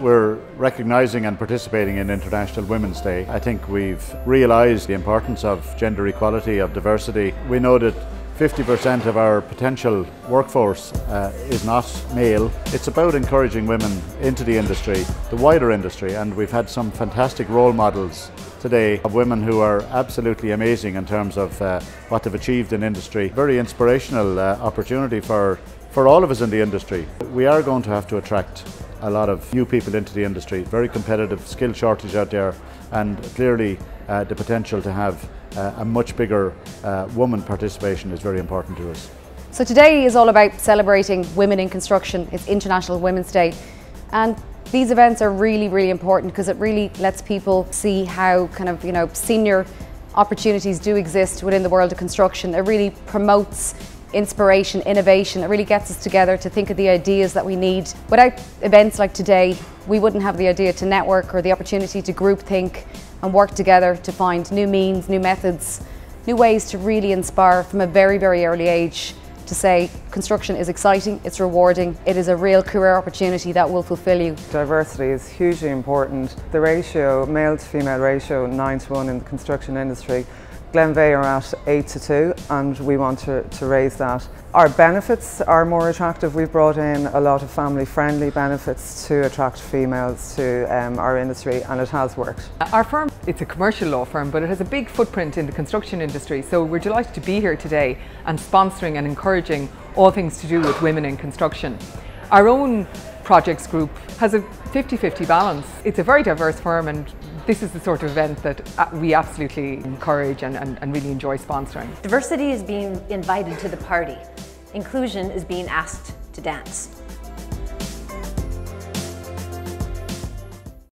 we're recognising and participating in International Women's Day, I think we've realised the importance of gender equality, of diversity. We know that 50% of our potential workforce is not male. It's about encouraging women into the industry, the wider industry, and we've had some fantastic role models today of women who are absolutely amazing in terms of what they've achieved in industry. Very inspirational opportunity for all of us in the industry. We are going to have to attract a lot of new people into the industry. Very competitive, skill shortage out there, and clearly the potential to have a much bigger woman participation is very important to us. So today is all about celebrating women in construction. It's International Women's Day, and these events are really important because it really lets people see how senior opportunities do exist within the world of construction. It really promotes inspiration, innovation. It really gets us together to think of the ideas that we need. Without events like today, we wouldn't have the idea to network or the opportunity to group think and work together to find new means, new methods, new ways to really inspire from a very early age to say construction is exciting, it's rewarding, it is a real career opportunity that will fulfill you. Diversity is hugely important. The ratio, male to female ratio, 9:1 in the construction industry. Glenveigh are at 8:2, and we want to raise that. Our benefits are more attractive. We've brought in a lot of family-friendly benefits to attract females to our industry, and it has worked. Our firm, it's a commercial law firm, but it has a big footprint in the construction industry, so we're delighted to be here today and sponsoring and encouraging all things to do with women in construction. Our own projects group has a 50-50 balance. It's a very diverse firm, and this is the sort of event that we absolutely encourage and really enjoy sponsoring. Diversity is being invited to the party. Inclusion is being asked to dance.